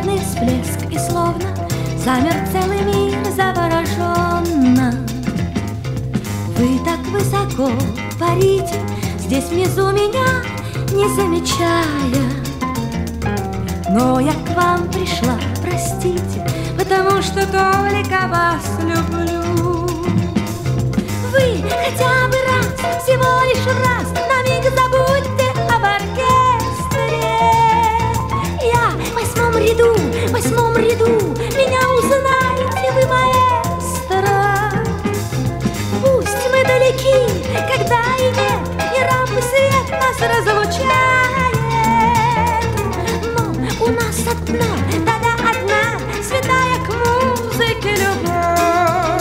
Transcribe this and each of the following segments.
мимолетный всплеск, и словно замер целый мир завороженно. Вы так высоко парите здесь внизу меня, не замечая. Но я к вам пришла, простите, потому что только вас люблю. Вы хотя бы раз, всего лишь раз, на миг забудьте об оркестре. Я в восьмом ряду, меня узнаете вы, маэстро. Пусть мы далеки, когда и нет, и рампы свет нас разлучает. Но у нас одна, да-да, одна, святая к музыке любовь.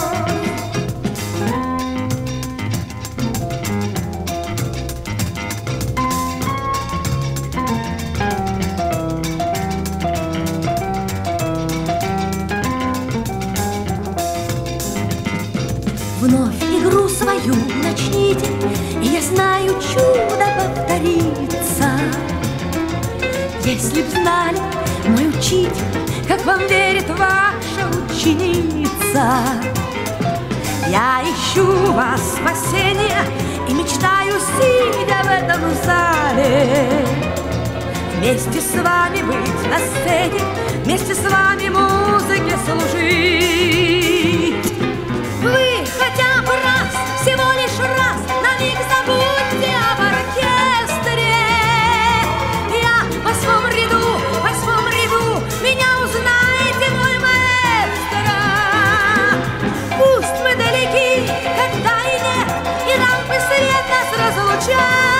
Вновь игру свою начните, и я знаю, чудо повторится. Если б знали, мой учитель, как вам верит ваша ученица. Я ищу вас спасения и мечтаю, сидя в этом зале, вместе с вами быть на сцене, вместе с вами музыке служить. Вы хотя бы раз, всего лишь раз, на миг забудьте об оркестре. Я в восьмом ряду, меня узнаете, мой маэстро. Пусть мы далеки, когда и нет, и рампы свет нас разлучает.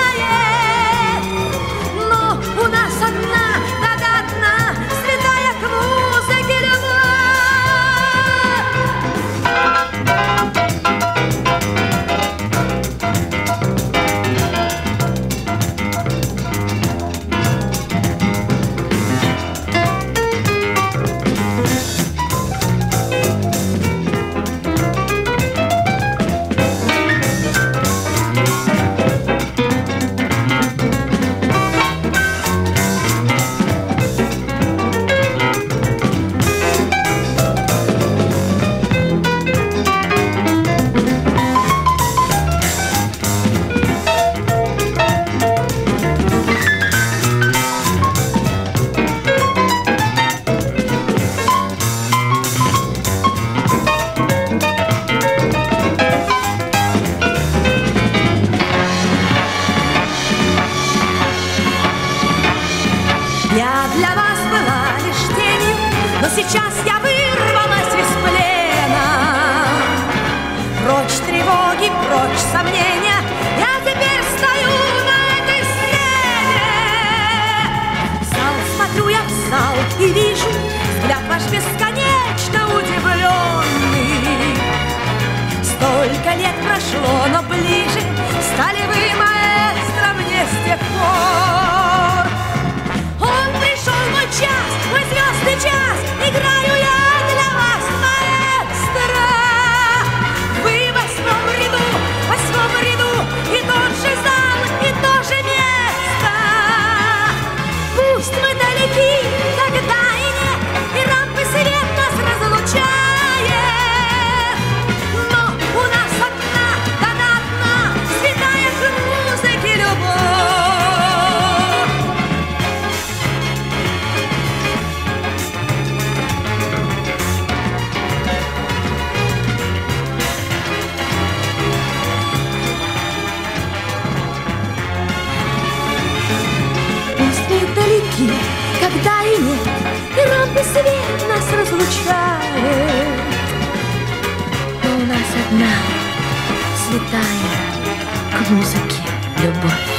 Но у нас одна, да-да, одна, святая к музыке любовь. Я для вас была лишь тенью, но сейчас я вырвалась из плена. Прочь тревоги, прочь сомнения, я теперь стою на этой сцене. В зал смотрю я, в зал, и вижу взгляд ваш бесконечно удивленный. Столько лет прошло, но ближе стали вы, маэстро, мне с тех пор. Мой час, мой звездный час, играю я для вас, маэстро. Вы в восьмом ряду, и тот же зал, и то же место. Пусть мы далеки, когда и нет, и рампы свет нас разлучает. Но у нас одна, да-да, одна, святая к музыке любовь. Когда и нет, и рампы свет нас разлучает. Но у нас одна святая к музыке любовь.